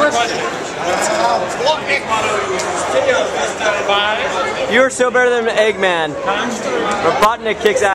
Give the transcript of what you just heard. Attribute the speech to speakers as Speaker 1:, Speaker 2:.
Speaker 1: You are so better than Eggman. Robotnik kicks ass.